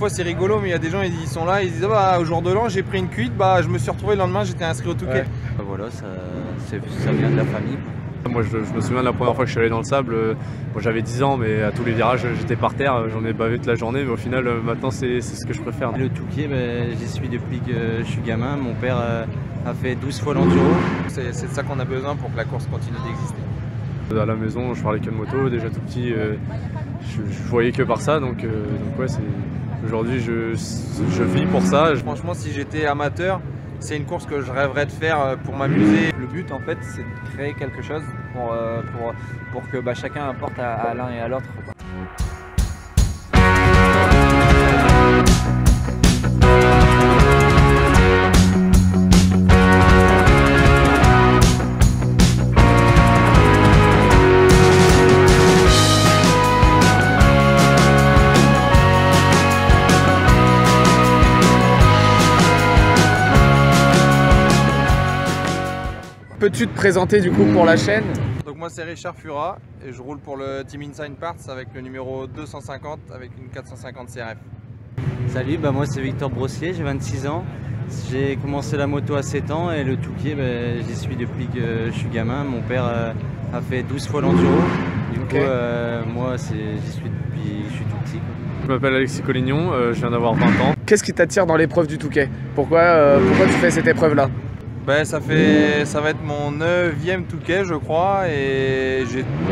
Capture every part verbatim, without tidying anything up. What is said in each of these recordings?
Des fois c'est rigolo, mais il y a des gens, ils sont là, ils disent ah bah au jour de l'an j'ai pris une cuite, bah je me suis retrouvé le lendemain, j'étais inscrit au Touquet. Ouais. Voilà, ça, ça vient de la famille. Moi je, je me souviens de la première fois que je suis allé dans le sable, euh, bon, j'avais dix ans, mais à tous les virages j'étais par terre, j'en ai bavé toute la journée, mais au final euh, maintenant c'est ce que je préfère. Le Touquet, ben, j'y suis depuis que je suis gamin, mon père euh, a fait douze fois l'enduro. C'est de ça qu'on a besoin pour que la course continue d'exister. À la maison je parlais que de moto, déjà tout petit, euh, je, je voyais que par ça, donc, euh, donc ouais, aujourd'hui je, je vis pour ça. Franchement si j'étais amateur, c'est une course que je rêverais de faire pour m'amuser. Le but en fait c'est de créer quelque chose pour, euh, pour, pour que bah, chacun apporte à, à l'un et à l'autre. Peux-tu te présenter du coup pour la chaîne? Donc moi c'est Richard Fura et je roule pour le Team Inside Parts avec le numéro deux cent cinquante avec une quatre cent cinquante C R F. Salut, bah moi c'est Victor Brossier, j'ai vingt-six ans. J'ai commencé la moto à sept ans et le Touquet, bah, j'y suis depuis que je suis gamin. Mon père euh, a fait douze fois l'enduro. Du okay. coup, euh, moi j'y suis depuis je suis tout petit. Quoi. Je m'appelle Alexis Collignon, euh, je viens d'avoir vingt ans. Qu'est-ce qui t'attire dans l'épreuve du Touquet? Pourquoi, euh, pourquoi tu fais cette épreuve-là? Ben, ça, fait, ça va être mon neuvième Touquet je crois et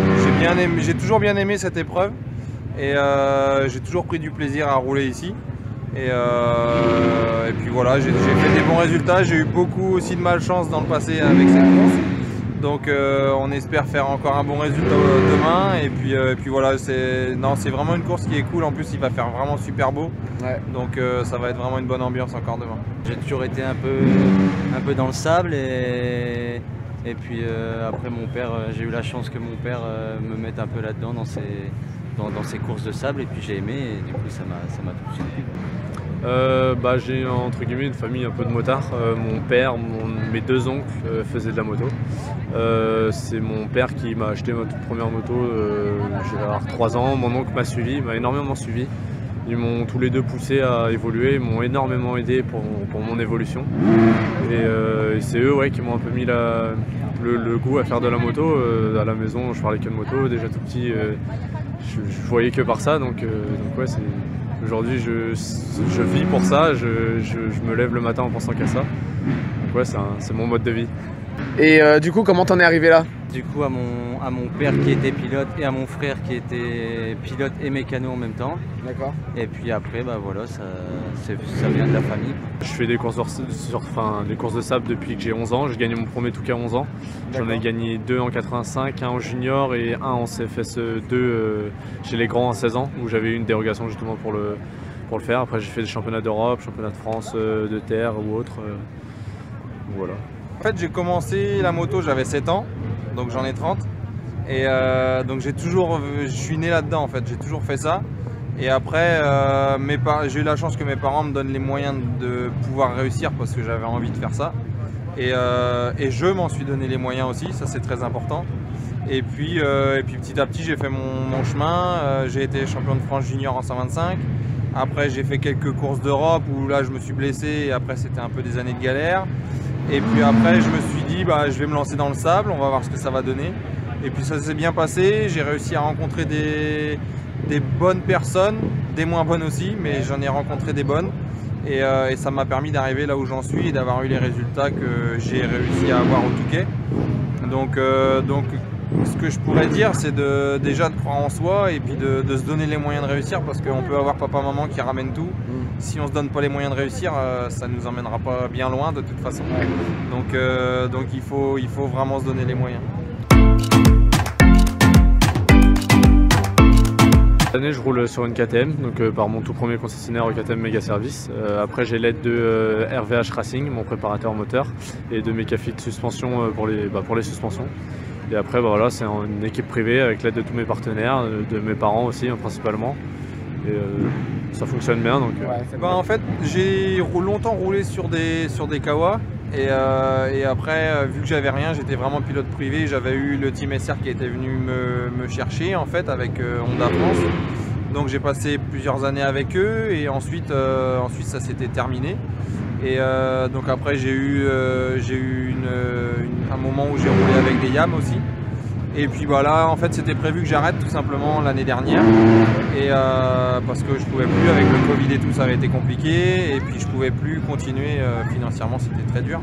j'ai toujours bien aimé cette épreuve et euh, j'ai toujours pris du plaisir à rouler ici et, euh, et puis voilà, j'ai fait des bons résultats, j'ai eu beaucoup aussi de malchance dans le passé avec cette course donc euh, on espère faire encore un bon résultat demain et puis, euh, et puis voilà, c'est vraiment une course qui est cool, en plus il va faire vraiment super beau ouais. Donc euh, ça va être vraiment une bonne ambiance encore demain. J'ai toujours été un peu, un peu dans le sable et, et puis euh, après mon père, j'ai eu la chance que mon père euh, me mette un peu là-dedans dans ses, dans, dans ses courses de sable et puis j'ai aimé et du coup ça m'a tout de suite plu. Euh, bah, j'ai entre guillemets une famille un peu de motards. Euh, mon père, mon, mes deux oncles euh, faisaient de la moto. Euh, c'est mon père qui m'a acheté ma toute première moto, euh, j'avais avoir trois ans. Mon oncle m'a suivi, m'a énormément suivi. Ils m'ont tous les deux poussé à évoluer, ils m'ont énormément aidé pour, pour mon évolution. Et, euh, et c'est eux ouais, qui m'ont un peu mis la, le, le goût à faire de la moto. Euh, à la maison, je parlais que de moto, déjà tout petit, euh, je, je voyais que par ça. Donc, euh, donc ouais, c'est... Aujourd'hui, je, je vis pour ça, je, je, je me lève le matin en pensant qu'à ça. Donc ouais, c'est mon mode de vie. Et euh, du coup, comment t'en es arrivé là? Du coup, à mon, à mon père qui était pilote et à mon frère qui était pilote et mécano en même temps. D'accord. Et puis après, bah voilà, ça, ça vient de la famille. Je fais des courses, sur, enfin, des courses de sable depuis que j'ai onze ans. J'ai gagné mon premier Touquet à onze ans. J'en ai gagné deux en quatre-vingt-cinq, un en junior et un en C F S deux euh, chez les grands à seize ans, où j'avais eu une dérogation justement pour le, pour le faire. Après, j'ai fait des championnats d'Europe, championnats de France euh, de terre ou autre. Euh, voilà. En fait, j'ai commencé la moto, j'avais sept ans, donc j'en ai trente. Et euh, donc j'ai toujours, je suis né là-dedans en fait, j'ai toujours fait ça. Et après, euh, j'ai eu la chance que mes parents me donnent les moyens de pouvoir réussir parce que j'avais envie de faire ça. Et, euh, et je m'en suis donné les moyens aussi, ça c'est très important. Et puis, euh, et puis petit à petit, j'ai fait mon, mon chemin. Euh, j'ai été champion de France junior en cent vingt-cinq. Après, j'ai fait quelques courses d'Europe où là, je me suis blessé et après, c'était un peu des années de galère. Et puis après, je me suis dit, bah, je vais me lancer dans le sable, on va voir ce que ça va donner. Et puis ça s'est bien passé, j'ai réussi à rencontrer des, des bonnes personnes, des moins bonnes aussi, mais j'en ai rencontré des bonnes. Et, euh, et ça m'a permis d'arriver là où j'en suis et d'avoir eu les résultats que j'ai réussi à avoir au Touquet. Donc, euh, donc ce que je pourrais dire, c'est de, déjà de croire en soi et puis de, de se donner les moyens de réussir parce qu'on peut avoir papa-maman qui ramène tout. Si on ne se donne pas les moyens de réussir, euh, ça ne nous emmènera pas bien loin de toute façon. Donc, euh, donc il faut, il faut vraiment se donner les moyens. Cette année, je roule sur une K T M, donc euh, par mon tout premier concessionnaire au K T M Mega Service. Euh, après, j'ai l'aide de euh, R V H Racing, mon préparateur moteur, et de Mecafit Suspension euh, pour, les, bah, pour les suspensions. Et après, bah, voilà, c'est une équipe privée avec l'aide de tous mes partenaires, de mes parents aussi hein, principalement. Et euh, ça fonctionne bien. Donc, euh... ouais, bah, en fait, j'ai longtemps roulé sur des, sur des Kawa. Et, euh, et après, euh, vu que j'avais rien, j'étais vraiment pilote privé. J'avais eu le Team S R qui était venu me, me chercher en fait avec euh, Honda France. Donc j'ai passé plusieurs années avec eux et ensuite, euh, ensuite ça s'était terminé. Et euh, donc après j'ai eu, euh, j'ai eu une, une, un moment où j'ai roulé avec des Yam aussi. Et puis voilà, en fait c'était prévu que j'arrête tout simplement l'année dernière. Et euh, parce que je pouvais plus, avec le Covid et tout, ça avait été compliqué. Et puis je pouvais plus continuer euh, financièrement, c'était très dur.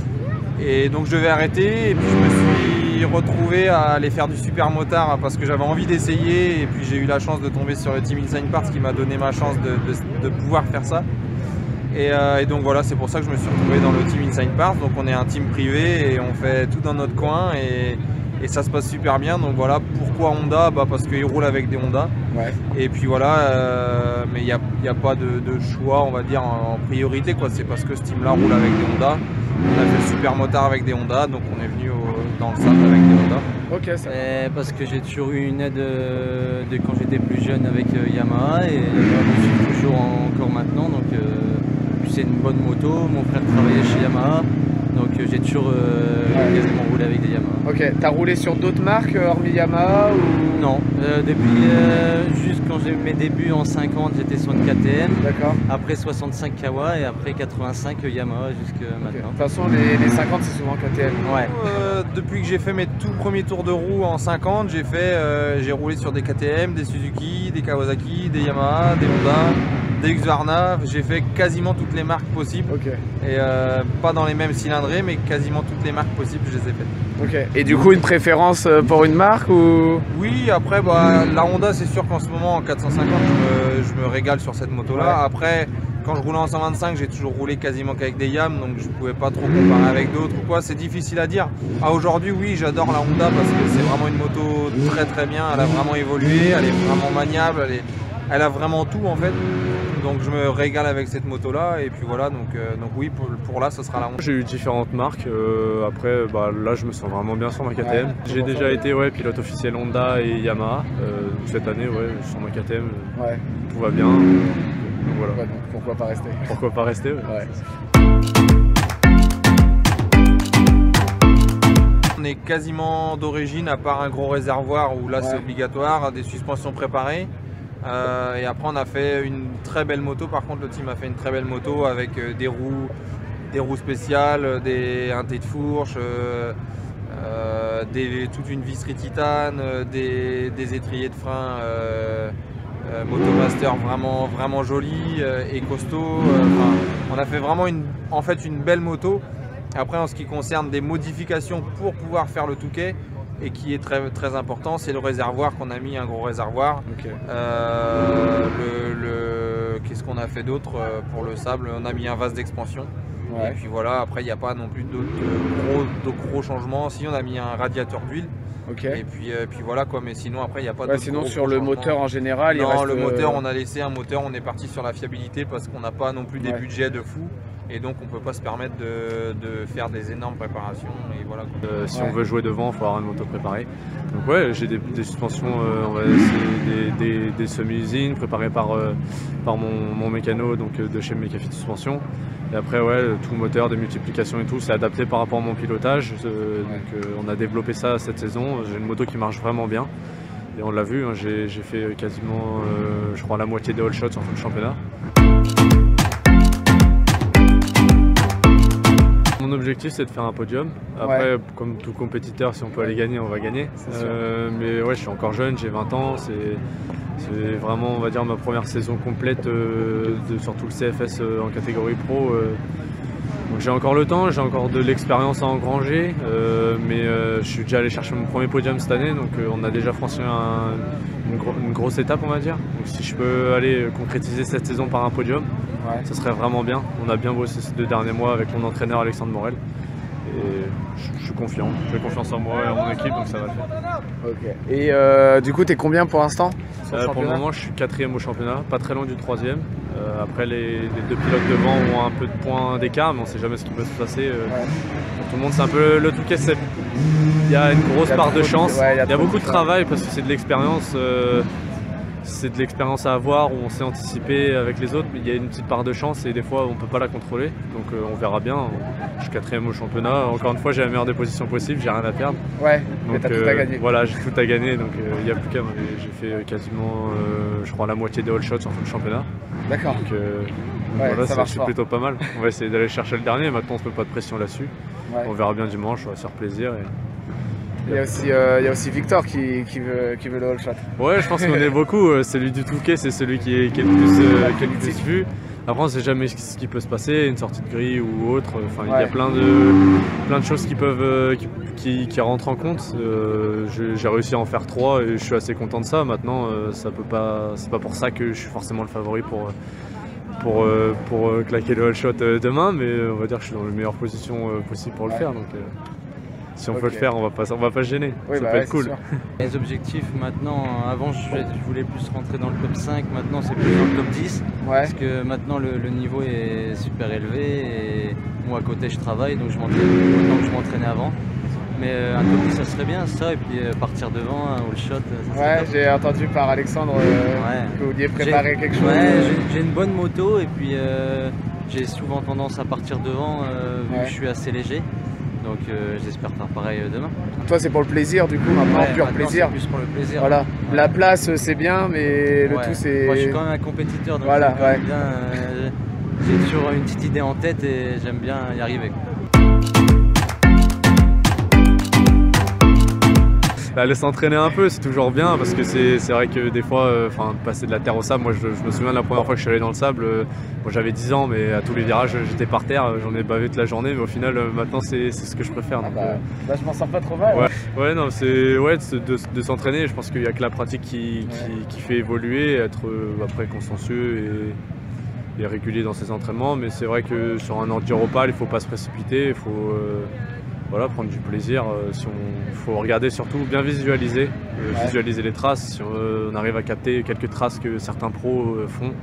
Et donc je devais arrêter et puis je me suis retrouvé à aller faire du super motard parce que j'avais envie d'essayer. Et puis j'ai eu la chance de tomber sur le Team Inside Parts qui m'a donné ma chance de, de, de pouvoir faire ça. Et, euh, et donc voilà, c'est pour ça que je me suis retrouvé dans le Team Inside Parts. Donc on est un team privé et on fait tout dans notre coin et, et ça se passe super bien. Donc voilà, pourquoi Honda? Bah parce qu'ils roulent avec des Honda. Ouais. Et puis voilà, euh, mais il n'y a, y a pas de, de choix, on va dire, en, en priorité, quoi. C'est parce que ce team-là roule avec des Honda. On a fait le super motard avec des Honda, donc on est venu au, dans le sable avec des Honda. Ok, ça. Et parce que j'ai toujours eu une aide euh, de quand j'étais plus jeune avec euh, Yamaha et euh, je suis toujours en- encore maintenant. Donc euh, puis c'est une bonne moto. Mon frère travaillait chez Yamaha, donc euh, j'ai toujours euh, Ouais. quasiment roulé avec des Yamaha. Ok, t'as roulé sur d'autres marques euh, hormis Yamaha ou... Non, euh, depuis euh, juste quand j'ai eu mes débuts en cinquante, j'étais sur une K T M. D'accord. Après soixante-cinq Kawa et après quatre-vingt-cinq Yamaha jusque Ok. De maintenant. toute façon, les, les cinquante, c'est souvent K T M. Ouais. Euh, depuis que j'ai fait mes tout premiers tours de roue en cinquante, j'ai fait, euh, j'ai roulé sur des K T M, des Suzuki, des Kawasaki, des Yamaha, des Honda, des Husqvarna. J'ai fait quasiment toutes les marques possibles. Ok. Et euh, pas dans les mêmes cylindrées, mais quasiment toutes les marques possibles, je les ai faites. Ok. Et du coup, une préférence euh, pour une marque ou... Oui, après, bah, la Honda, c'est sûr qu'en ce moment, en quatre cent cinquante, je me, je me régale sur cette moto-là. Ouais. Après, quand je roulais en cent vingt-cinq, j'ai toujours roulé quasiment qu'avec des Yam, donc je pouvais pas trop comparer avec d'autres ou quoi. C'est difficile à dire. À aujourd'hui, oui, j'adore la Honda parce que c'est vraiment une moto très très bien. Elle a vraiment évolué, elle est vraiment maniable, elle, est, elle a vraiment tout en fait. Donc je me régale avec cette moto-là. Et puis voilà, donc, euh, donc oui, pour, pour là, ce sera la Honda. J'ai eu différentes marques. euh, après, bah, là, je me sens vraiment bien sur ma K T M. Ouais. J'ai déjà été ouais, pilote officiel Honda et Yamaha. Euh, cette année, ouais, sur ma K T M, Ouais. tout va bien. Donc voilà. Ouais, donc pourquoi pas rester? Pourquoi pas rester ouais. Ouais. On est quasiment d'origine, à part un gros réservoir où là Ouais. c'est obligatoire, des suspensions préparées. Euh, et après on a fait une très belle moto, par contre le team a fait une très belle moto avec euh, des roues, des roues spéciales, des, un T de fourche, euh, euh, des, toute une visserie titane, euh, des, des étriers de frein euh, euh, Motomaster vraiment, vraiment jolis euh, et costauds. Euh, enfin, on a fait vraiment une, en fait une belle moto. Après, en ce qui concerne des modifications pour pouvoir faire le touquet, et qui est très, très important, c'est le réservoir qu'on a mis, un gros réservoir. Ok. Euh, le, le- Qu'est-ce qu'on a fait d'autre euh, pour le sable? On a mis un vase d'expansion. Et Ouais. puis voilà, après, il n'y a pas non plus d'autres gros, de gros changements. Si, on a mis un radiateur d'huile. Ok. Et puis, euh, puis voilà quoi, mais sinon, après, il n'y a pas Ouais, d'autres sinon gros, sur gros le changements. moteur en général, il Non, reste... le moteur, euh, on a laissé un moteur, on est parti sur la fiabilité parce qu'on n'a pas non plus des Ouais. budgets de fou. Et donc, on peut pas se permettre de, de faire des énormes préparations. Et voilà, quoi. Euh, si Ouais. on veut jouer devant, il faut avoir une moto préparée. Donc ouais, j'ai des, des suspensions, euh, on va c'est des, des, des semi-usines préparées par, euh, par mon, mon mécano donc, euh, de chez Mécafit Suspension. Et après, ouais, tout le moteur, des multiplications et tout, c'est adapté par rapport à mon pilotage. Euh, Ouais. Donc euh, on a développé ça cette saison. J'ai une moto qui marche vraiment bien. Et on l'a vu, hein, j'ai j'ai fait quasiment, euh, je crois, la moitié des all shots en tout le championnat. Mon objectif c'est de faire un podium. Après, Ouais. comme tout compétiteur, si on peut aller gagner, on va gagner. C'est sûr. Euh, mais ouais, je suis encore jeune, j'ai vingt ans. C'est c'est vraiment, on va dire, ma première saison complète euh, de, sur tout le C F S euh, en catégorie pro. euh. Donc j'ai encore le temps, j'ai encore de l'expérience à engranger. euh, mais euh, je suis déjà allé chercher mon premier podium cette année. Donc euh, on a déjà franchi un- une, gro- une grosse étape, on va dire. Donc si je peux aller concrétiser cette saison par un podium, Ouais. ça serait vraiment bien. On a bien bossé ces deux derniers mois avec mon entraîneur Alexandre Morel. Et je, je suis confiant. J'ai confiance en moi et en mon équipe, donc ça va le faire. Ok. Et euh, du coup, t'es combien pour l'instant sur le Euh, pour le championnat? moment, je suis quatrième au championnat, pas très loin du troisième. Euh, après, les, les deux pilotes devant ont un peu de points d'écart, mais on sait jamais ce qui peut se passer. euh. Ouais. Pour tout le monde, c'est un peu le Touquet. c'est- Il y a une grosse Il y a part trop de de- chance. ouais, il y a il y a trop beaucoup de de travail parce que c'est de l'expérience. euh, c'est de l'expérience à avoir, où on sait anticiper avec les autres, mais il y a une petite part de chance et des fois on ne peut pas la contrôler. Donc euh, on verra bien. Je suis quatrième au championnat. Encore une fois, j'ai la meilleure des positions possibles, j'ai rien à perdre. Ouais, mais Donc t'as tout à gagner. Voilà, j'ai tout à gagner, donc il n'y a plus qu'à. J'ai fait quasiment, euh, je crois, la moitié des all shots en tout le championnat. D'accord. Donc euh, Ouais, voilà, ça marche c'est fort. plutôt pas mal. On va essayer d'aller chercher le dernier. Maintenant, on se met pas de pression là-dessus. Ouais. On verra bien dimanche, on va se faire plaisir. Et... Il y a aussi, euh, il y a aussi Victor qui, qui, veut, qui veut le all shot. Ouais, je pense qu'on est beaucoup. Celui du Touquet, c'est celui qui est, qui est le plus, euh, qui est le plus vu. Après, on ne sait jamais ce qui peut se passer, une sortie de grille ou autre. Enfin, ouais. Il y a plein de, plein de choses qui peuvent, euh, qui, qui, qui rentrent en compte. Euh, j'ai réussi à en faire trois et je suis assez content de ça. Maintenant, euh, ça peut pas, c'est pas pour ça que je suis forcément le favori pour, pour, euh, pour euh, claquer le all shot euh, demain, mais on va dire que je suis dans la meilleure position euh, possible pour le ouais. faire. Donc, euh, si on okay. peut le faire, on va pas, on va pas se gêner. Oui, ça bah peut ouais, être cool. Sûr. Les objectifs maintenant, avant je, je voulais plus rentrer dans le top cinq, maintenant c'est plus dans le top dix. Ouais. Parce que maintenant le, le niveau est super élevé et moi à côté je travaille donc je m'entraîne autant que je m'entraînais avant. Mais euh, un top dix ça serait bien ça et puis euh, partir devant, un all shot. Ça ouais, j'ai entendu par Alexandre euh, ouais. que vous vouliez préparer quelque chose. Ouais, j'ai une bonne moto et puis euh, j'ai souvent tendance à partir devant euh, vu ouais. que je suis assez léger. Donc euh, j'espère faire pareil euh, demain. Toi c'est pour le plaisir du coup, maintenant ouais, pur maintenant, plaisir. Plus pour le plaisir. Voilà. Ouais. La place c'est bien mais le ouais. tout c'est... Moi je suis quand même un compétiteur donc voilà, ouais. bien, euh, j'ai toujours une petite idée en tête et j'aime bien y arriver. Aller s'entraîner un peu, c'est toujours bien parce que c'est vrai que des fois, euh, passer de la terre au sable, moi je, je me souviens de la première fois que je suis allé dans le sable, euh, moi j'avais dix ans mais à tous les virages j'étais par terre, j'en ai bavé toute la journée mais au final euh, maintenant c'est ce que je préfère. Ah donc, bah, euh... bah, je m'en sors pas trop mal. Ouais, ouais non, c'est ouais, de, de s'entraîner, je pense qu'il n'y a que la pratique qui, qui, ouais. qui fait évoluer, être euh, après consciencieux et, et régulier dans ses entraînements, mais c'est vrai que sur un enduropal il ne faut pas se précipiter, il faut... Euh, Voilà, prendre du plaisir, euh, si on faut regarder surtout, bien visualiser, euh, ouais. visualiser les traces, si on, euh, on arrive à capter quelques traces que certains pros euh, font,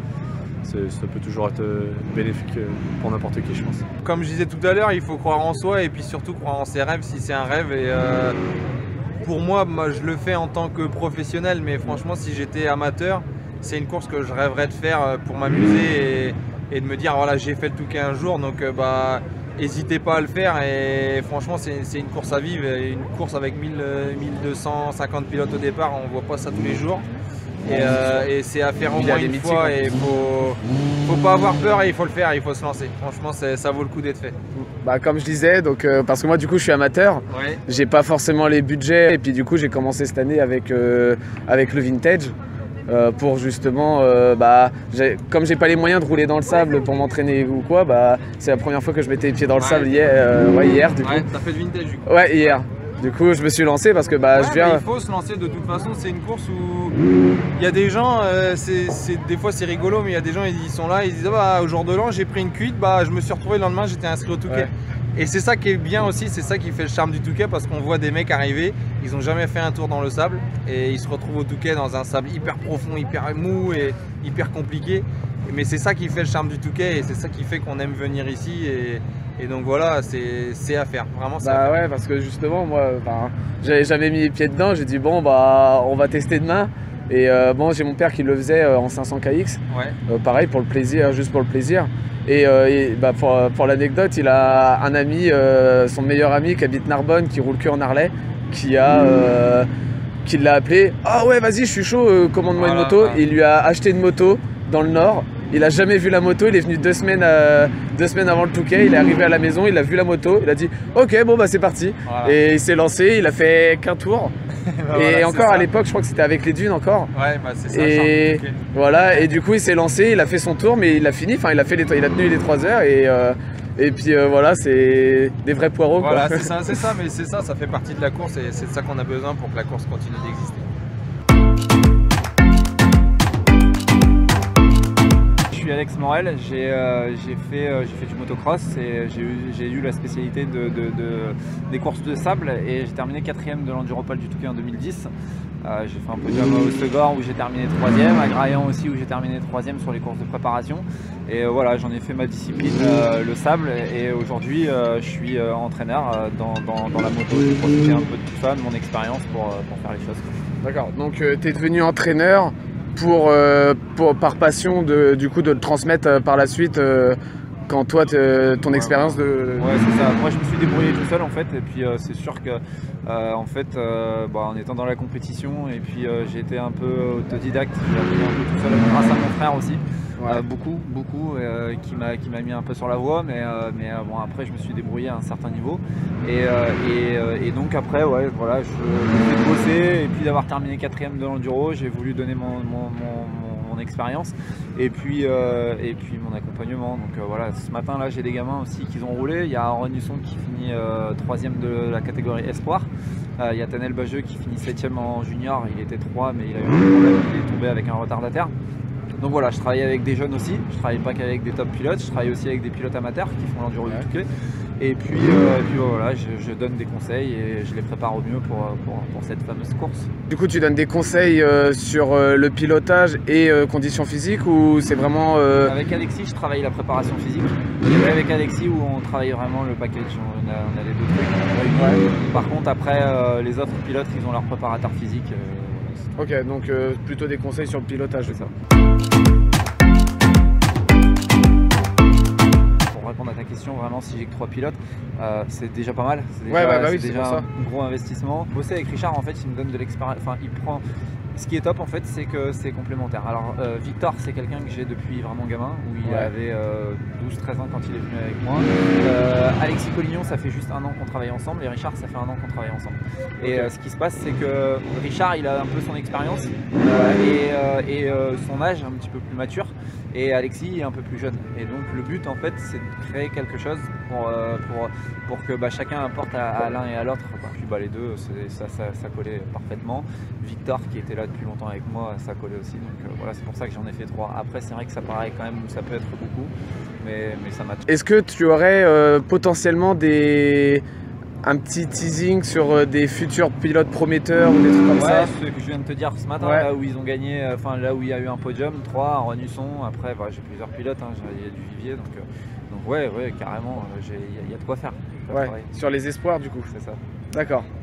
ça peut toujours être euh, bénéfique euh, pour n'importe qui je pense. Comme je disais tout à l'heure, il faut croire en soi et puis surtout croire en ses rêves si c'est un rêve. Et, euh, pour moi, moi, je le fais en tant que professionnel, mais franchement si j'étais amateur, c'est une course que je rêverais de faire pour m'amuser et, et de me dire voilà j'ai fait le Touquet un jour donc euh, bah n'hésitez pas à le faire et franchement c'est une course à vivre, une course avec mille, mille deux cent cinquante pilotes au départ, on voit pas ça tous les jours et, euh, et c'est à faire au moins une fois et il faut, faut pas avoir peur et il faut le faire, il faut se lancer, franchement ça vaut le coup d'être fait. Bah, comme je disais, donc, euh, parce que moi du coup je suis amateur, ouais. j'ai pas forcément les budgets et puis du coup j'ai commencé cette année avec, euh, avec le vintage. Euh, pour justement, euh, bah, comme j'ai pas les moyens de rouler dans le sable pour m'entraîner ou quoi, bah, c'est la première fois que je mettais les pieds dans le ouais. sable hier, euh, ouais, hier du coup. Ouais, t'as fait du vintage du coup. Ouais, hier. Du coup, je me suis lancé parce que bah, ouais, je viens. Il faut se lancer de toute façon, c'est une course où il y a des gens, euh, c'est des fois c'est rigolo, mais il y a des gens ils sont là, ils disent ah, bah, au jour de l'an j'ai pris une cuite, bah, je me suis retrouvé le lendemain, j'étais inscrit au Touquet. Ouais. Et c'est ça qui est bien aussi, c'est ça qui fait le charme du Touquet parce qu'on voit des mecs arriver, ils n'ont jamais fait un tour dans le sable et ils se retrouvent au Touquet dans un sable hyper profond, hyper mou et hyper compliqué. Mais c'est ça qui fait le charme du Touquet et c'est ça qui fait qu'on aime venir ici et, et donc voilà, c'est à faire, vraiment c'est bah à faire. Ouais, parce que justement moi, bah, j'avais jamais mis les pieds dedans, j'ai dit bon bah on va tester demain. Et euh, bon, j'ai mon père qui le faisait euh, en cinq cents K X, ouais. euh, pareil pour le plaisir, juste pour le plaisir. Et, euh, et bah, pour, pour l'anecdote, il a un ami, euh, son meilleur ami qui habite Narbonne, qui roule que en Harley, qui a, euh, qui l'a appelé. Ah ouais, vas-y, je suis chaud, euh, commande-moi voilà, une moto. Voilà. Il lui a acheté une moto dans le Nord. Il a jamais vu la moto, il est venu deux semaines, euh, deux semaines avant le Touquet, il est arrivé à la maison, il a vu la moto, il a dit ok bon bah c'est parti. Voilà. Et il s'est lancé, il a fait qu'un tour. bah et voilà, encore à l'époque je crois que c'était avec les dunes encore. Ouais bah c'est ça. Et voilà, et du coup il s'est lancé, il a fait son tour mais il a fini, enfin il a fait les, il a tenu les trois heures et euh, et puis euh, voilà, c'est des vrais poireaux. Voilà c'est ça, c'est ça, mais c'est ça, ça fait partie de la course et c'est ça qu'on a besoin pour que la course continue d'exister. Je suis Alex Morel, j'ai euh, fait, euh, fait du motocross et j'ai eu, eu la spécialité de, de, de, des courses de sable et j'ai terminé quatrième de l'enduropal du Touquet en deux mille dix. Euh, j'ai fait un podium au Segor où j'ai terminé troisième, à Graillan aussi où j'ai terminé troisième sur les courses de préparation. Et euh, voilà, j'en ai fait ma discipline, euh, le sable, et aujourd'hui euh, je suis euh, entraîneur euh, dans, dans, dans la moto. J'ai profité un peu de tout ça, de mon expérience pour, pour faire les choses. D'accord, donc euh, tu es devenu entraîneur pour, euh, pour, par passion de, du coup, de le transmettre euh, par la suite euh, quand toi, te, ton ouais, expérience ouais. de... Ouais, c'est ça. Moi, je me suis débrouillé tout seul en fait, et puis euh, c'est sûr que euh, en fait, euh, bah, en étant dans la compétition, et puis euh, j'ai été un peu autodidacte, j'ai appris un peu tout seul grâce à mon frère aussi. Ouais. Euh, beaucoup, beaucoup, euh, qui m'a qui m'a mis un peu sur la voie, mais, euh, mais euh, bon, après je me suis débrouillé à un certain niveau. Et, euh, et, euh, et donc après, ouais, voilà, je me suis bossé, et puis d'avoir terminé quatrième de l'enduro, j'ai voulu donner mon, mon, mon, mon expérience, et puis, euh, et puis mon accompagnement. Donc euh, voilà, ce matin là j'ai des gamins aussi qui ont roulé. Il y a Aaron Husson qui finit euh, troisième de la catégorie Espoir. Euh, il y a Tanel Bajeux qui finit septième en junior, il était trois mais il a eu un problème, il est tombé avec un retardataire. Donc voilà, je travaille avec des jeunes aussi, je travaille pas qu'avec des top pilotes, je travaille aussi avec des pilotes amateurs qui font l'enduro du Touquet. Et puis, euh, et puis voilà, je, je donne des conseils et je les prépare au mieux pour, pour, pour cette fameuse course. Du coup, tu donnes des conseils euh, sur euh, le pilotage et euh, conditions physiques, ou c'est vraiment... Euh... Avec Alexis, je travaille la préparation physique. Et avec Alexis, où on travaille vraiment le package, on a, on a les deux trucs. Ouais. Par contre, après, euh, les autres pilotes, ils ont leur préparateur physique. Euh, ok, donc euh, plutôt des conseils sur le pilotage. C'est ça. Répondre à ta question, vraiment, si j'ai que trois pilotes, euh, c'est déjà pas mal. C'est déjà, ouais, bah, bah oui, déjà un gros investissement. Bosser avec Richard, en fait, il me donne de l'expérience. Enfin, il prend. Ce qui est top en fait, c'est que c'est complémentaire. Alors euh, Victor, c'est quelqu'un que j'ai depuis vraiment gamin, où il ouais. avait euh, douze treize ans quand il est venu avec moi. Euh, Alexis Collignon, ça fait juste un an qu'on travaille ensemble, et Richard, ça fait un an qu'on travaille ensemble. Et okay. euh, ce qui se passe, c'est que Richard, il a un peu son expérience euh, et, euh, et euh, son âge un petit peu plus mature, et Alexis est un peu plus jeune. Et donc le but en fait, c'est de créer quelque chose pour, euh, pour, pour que bah, chacun apporte à, à l'un et à l'autre. Puis bah, les deux, ça, ça, ça collait parfaitement. Victor, qui était là depuis longtemps avec moi, ça collait aussi, donc euh, voilà, c'est pour ça que j'en ai fait trois. Après, c'est vrai que ça paraît quand même, ça peut être beaucoup, mais, mais ça m'a... Est-ce que tu aurais euh, potentiellement des... un petit teasing sur euh, des futurs pilotes prometteurs ou des trucs comme ouais, ça? Ce que je viens de te dire ce matin, ouais. Là où ils ont gagné, enfin là où il y a eu un podium, trois, Aaron Husson, après bah, j'ai plusieurs pilotes, hein, il y a du vivier, donc, euh, donc ouais, ouais, carrément, il y, y a de quoi faire. Ouais, sur les espoirs du coup. C'est ça. D'accord.